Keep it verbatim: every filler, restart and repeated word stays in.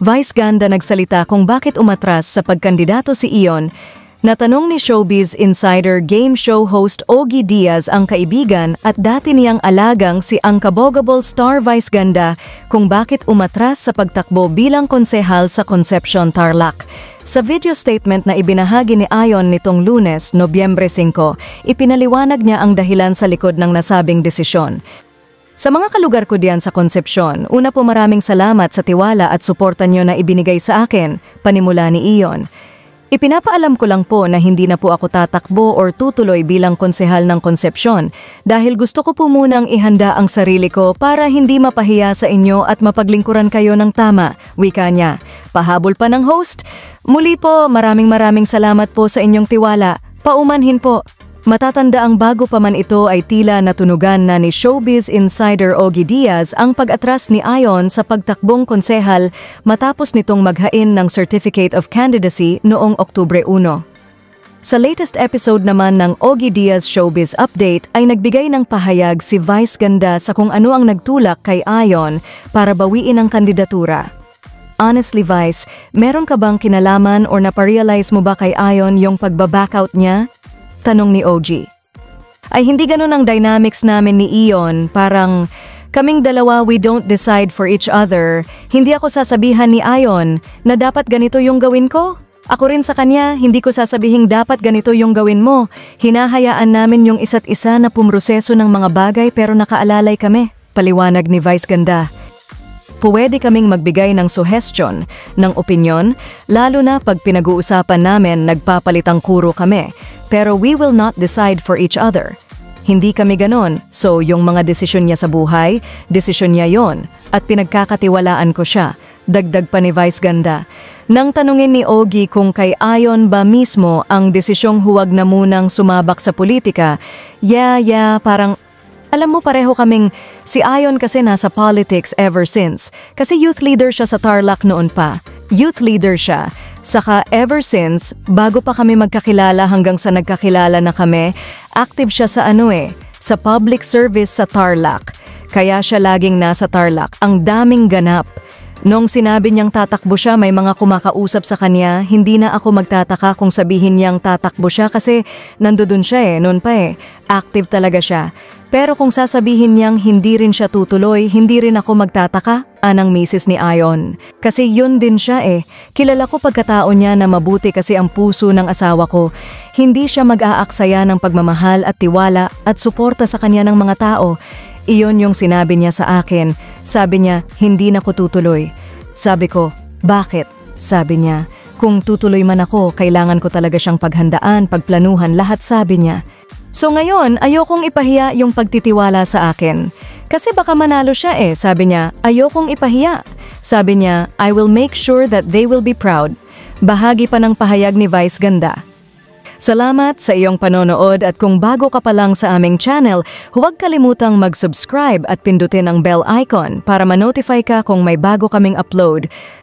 Vice Ganda nagsalita kung bakit umatras sa pagkandidato si Ion. Natanong ni Showbiz Insider game show host Ogie Diaz ang kaibigan at dati niyang alagang si Angkabogable star Vice Ganda kung bakit umatras sa pagtakbo bilang konsehal sa Concepcion, Tarlac. Sa video statement na ibinahagi ni Ion nitong Lunes, Nobyembre singko, ipinaliwanag niya ang dahilan sa likod ng nasabing desisyon. Sa mga kalugar ko diyan sa Concepcion, una po maraming salamat sa tiwala at suporta niyo na ibinigay sa akin, panimula ni Ion. Ipinapaalam ko lang po na hindi na po ako tatakbo or tutuloy bilang konsehal ng Concepcion dahil gusto ko po munang ihanda ang sarili ko para hindi mapahiya sa inyo at mapaglingkuran kayo ng tama, wika niya. Pahabol pa ng host, muli po maraming maraming salamat po sa inyong tiwala, paumanhin po. Matatanda ang bago pa man ito ay tila natunugan na ni Showbiz Insider Ogie Diaz ang pag-atras ni Ion sa pagtakbong konsehal matapos nitong maghain ng Certificate of Candidacy noong Oktubre uno. Sa latest episode naman ng Ogie Diaz Showbiz Update ay nagbigay ng pahayag si Vice Ganda sa kung ano ang nagtulak kay Ion para bawiin ang kandidatura. Honestly Vice, meron ka bang kinalaman or naparealize mo ba kay Ion yung pagba-backout niya? Tanong ni Ogie. Ay hindi ganun ang dynamics namin ni Ion, parang kaming dalawa we don't decide for each other. Hindi ako sasabihan ni Ion na dapat ganito yung gawin ko. Ako rin sa kanya, hindi ko sasabihing dapat ganito yung gawin mo. Hinahayaan namin yung isa't isa na pumroseso ng mga bagay pero nakaalalay kami, paliwanag ni Vice Ganda. Pwede kaming magbigay ng suggestion, ng opinyon, lalo na pag pinag-uusapan namin nagpapalitang kuro kami, pero we will not decide for each other. Hindi kami ganon, so yung mga desisyon niya sa buhay, desisyon niya yon, at pinagkakatiwalaan ko siya, dagdag pa ni Vice Ganda. Nang tanungin ni Ogie kung kay Ion ba mismo ang desisyong huwag na munang sumabak sa politika, yeah, yeah, parang alam mo pareho kaming si Ion kasi nasa politics ever since. Kasi youth leader siya sa Tarlac noon pa. Youth leader siya. Saka ever since, bago pa kami magkakilala hanggang sa nagkakilala na kami, active siya sa ano eh, sa public service sa Tarlac. Kaya siya laging nasa Tarlac. Ang daming ganap. Nung sinabi niyang tatakbo siya, may mga kumakausap sa kanya, hindi na ako magtataka kung sabihin niyang tatakbo siya kasi nandoon siya eh, noon pa eh. Active talaga siya. Pero kung sasabihin niyang hindi rin siya tutuloy, hindi rin ako magtataka, anang misis ni Ion. Kasi yun din siya eh. Kilala ko pagkatao niya na mabuti kasi ang puso ng asawa ko. Hindi siya mag-aaksaya ng pagmamahal at tiwala at suporta sa kanya ng mga tao. Iyon yung sinabi niya sa akin. Sabi niya, hindi na ko tutuloy. Sabi ko, bakit? Sabi niya, kung tutuloy man ako, kailangan ko talaga siyang paghandaan, pagplanuhan, lahat sabi niya. So ngayon, ayokong ipahiya yung pagtitiwala sa akin. Kasi baka manalo siya eh, sabi niya, ayokong ipahiya. Sabi niya, I will make sure that they will be proud. Bahagi pa ng pahayag ni Vice Ganda. Salamat sa iyong panonood at kung bago ka pa lang sa aming channel, huwag kalimutang mag-subscribe at pindutin ang bell icon para ma-notify ka kung may bago kaming upload.